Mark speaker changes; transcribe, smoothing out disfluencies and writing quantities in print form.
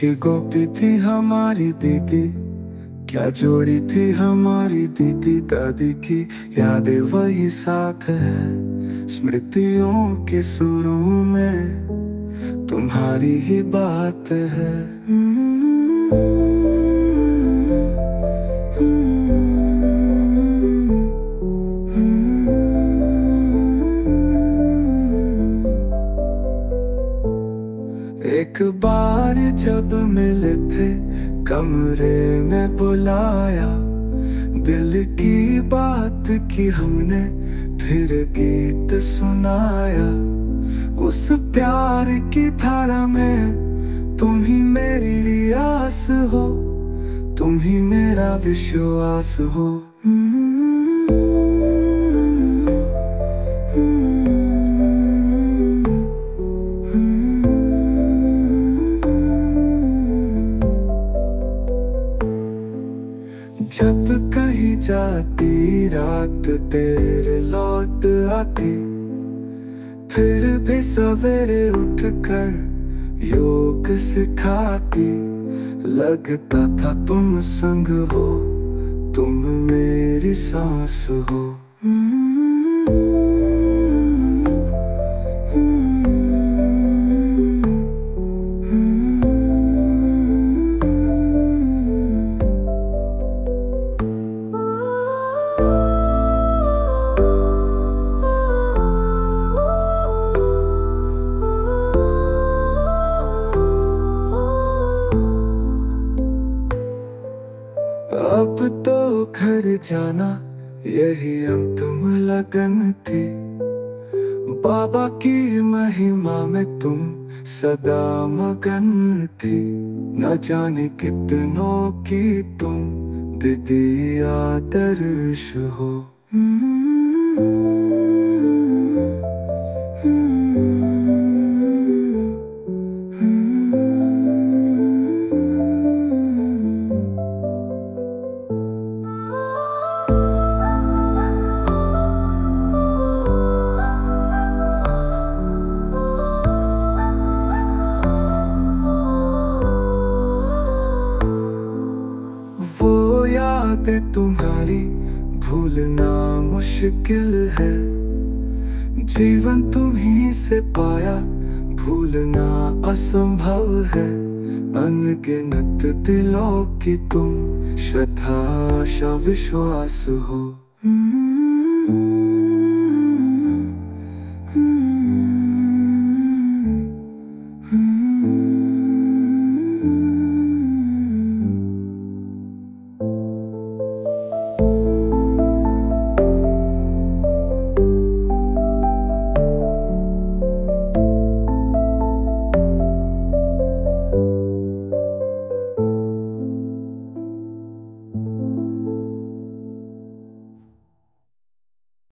Speaker 1: अच्छी गोपी थी हमारी दीदी, क्या जोड़ी थी हमारी दीदी दादी की। यादें वही साथ है स्मृतियों के सुरों में, तुम्हारी ही बात है। एक बार जब मिले थे कमरे में बुलाया, दिल की बात की हमने फिर गीत सुनाया। उस प्यार की धारा में तुम ही मेरी आस हो, तुम ही मेरा विश्वास हो। जब कहीं जाती रात देर लौट आती, फिर भी सवेरे उठकर योग सिखाती। लगता था तुम संग हो, तुम मेरी सांस हो। अब तो घर जाना यही अंतिम लगन थी। बाबा की महिमा में तुम सदा मगन थी। न जाने कितनों की तुम दीदी आदर्श हो। वो यादें तुम्हारी भूलना मुश्किल है, जीवन तुम्हीं से पाया भूलना असंभव है। अनगिनत दिलों की तुम श्रद्धा आशा विश्वास हो।